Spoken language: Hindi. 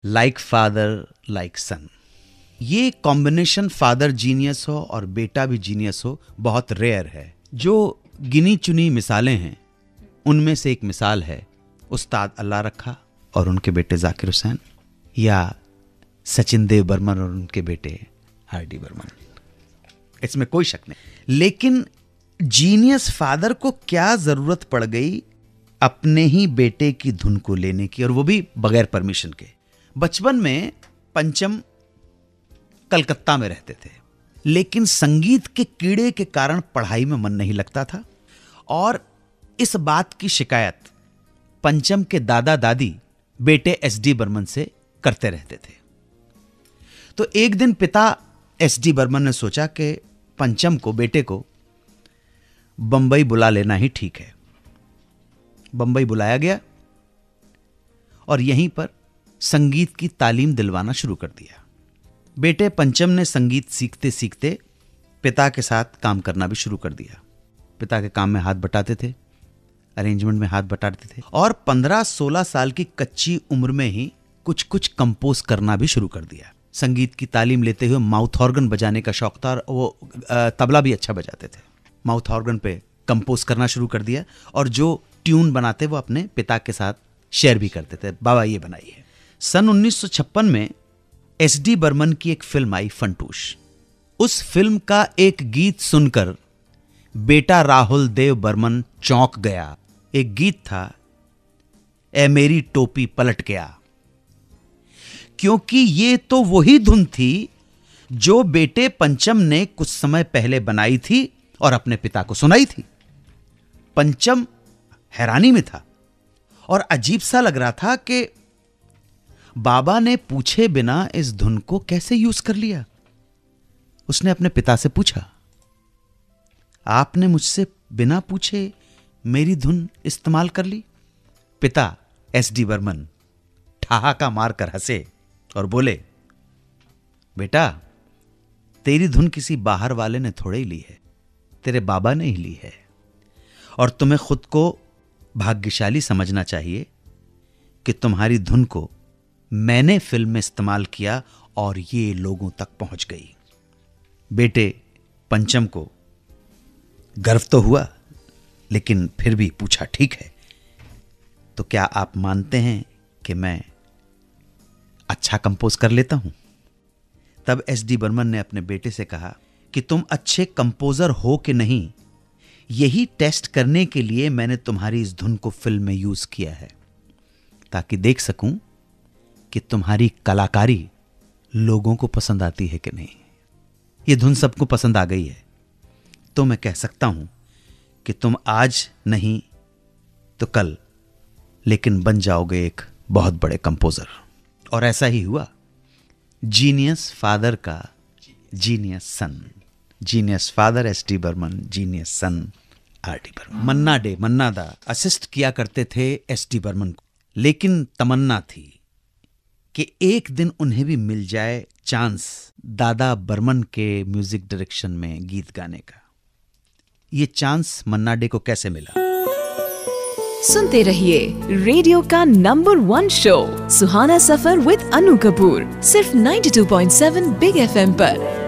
लाइक फादर लाइक सन। ये कॉम्बिनेशन फादर जीनियस हो और बेटा भी जीनियस हो बहुत रेयर है। जो गिनी चुनी मिसालें हैं उनमें से एक मिसाल है उस्ताद अल्लाह रखा और उनके बेटे जाकिर हुसैन, या सचिन देव बर्मन और उनके बेटे आर.डी. बर्मन। इसमें कोई शक नहीं। लेकिन जीनियस फादर को क्या जरूरत पड़ गई अपने ही बेटे की धुन को लेने की, और वो भी बगैर परमिशन के। बचपन में पंचम कलकत्ता में रहते थे, लेकिन संगीत के कीड़े के कारण पढ़ाई में मन नहीं लगता था, और इस बात की शिकायत पंचम के दादा दादी बेटे एस.डी. बर्मन से करते रहते थे। तो एक दिन पिता एस.डी. बर्मन ने सोचा कि पंचम को, बेटे को, बंबई बुला लेना ही ठीक है। बंबई बुलाया गया और यहीं पर संगीत की तालीम दिलवाना शुरू कर दिया। बेटे पंचम ने संगीत सीखते सीखते पिता के साथ काम करना भी शुरू कर दिया। पिता के काम में हाथ बटाते थे, अरेंजमेंट में हाथ बटाते थे, और 15-16 साल की कच्ची उम्र में ही कुछ कुछ कंपोज करना भी शुरू कर दिया। संगीत की तालीम लेते हुए माउथ ऑर्गन बजाने का शौक था, और वो तबला भी अच्छा बजाते थे। माउथ ऑर्गन पे कंपोज करना शुरू कर दिया, और जो ट्यून बनाते वो अपने पिता के साथ शेयर भी करते थे, बाबा ये बनाइए। सन 1956 में एस.डी. बर्मन की एक फिल्म आई फंटूश। उस फिल्म का एक गीत सुनकर बेटा राहुल देव बर्मन चौंक गया। एक गीत था, ए मेरी टोपी पलट गया, क्योंकि ये तो वही धुन थी जो बेटे पंचम ने कुछ समय पहले बनाई थी और अपने पिता को सुनाई थी। पंचम हैरानी में था और अजीब सा लग रहा था कि बाबा ने पूछे बिना इस धुन को कैसे यूज कर लिया। उसने अपने पिता से पूछा, आपने मुझसे बिना पूछे मेरी धुन इस्तेमाल कर ली? पिता एस.डी. बर्मन ठहाका मारकर हंसे और बोले, बेटा तेरी धुन किसी बाहर वाले ने थोड़े ही ली है, तेरे बाबा ने ही ली है, और तुम्हें खुद को भाग्यशाली समझना चाहिए कि तुम्हारी धुन को मैंने फिल्म में इस्तेमाल किया और ये लोगों तक पहुंच गई। बेटे पंचम को गर्व तो हुआ, लेकिन फिर भी पूछा, ठीक है तो क्या आप मानते हैं कि मैं अच्छा कंपोज कर लेता हूं? तब एस.डी. बर्मन ने अपने बेटे से कहा कि तुम अच्छे कंपोजर हो कि नहीं, यही टेस्ट करने के लिए मैंने तुम्हारी इस धुन को फिल्म में यूज किया है, ताकि देख सकूं कि तुम्हारी कलाकारी लोगों को पसंद आती है कि नहीं। ये धुन सबको पसंद आ गई है, तो मैं कह सकता हूं कि तुम आज नहीं तो कल लेकिन बन जाओगे एक बहुत बड़े कंपोजर। और ऐसा ही हुआ। जीनियस फादर का genius son, genius father S D. Burman, genius son R D. Burman. Manna da assist किया करते थे एस.डी. बर्मन को, लेकिन तमन्ना थी कि एक दिन उन्हें भी मिल जाए चांस दादा बर्मन के म्यूजिक डायरेक्शन में गीत गाने का। ये चांस मन्ना डे को कैसे मिला? सुनते रहिए रेडियो का number 1 show Suhana Safar with Annu Kapoor, सिर्फ 92.7 बिग FM पर।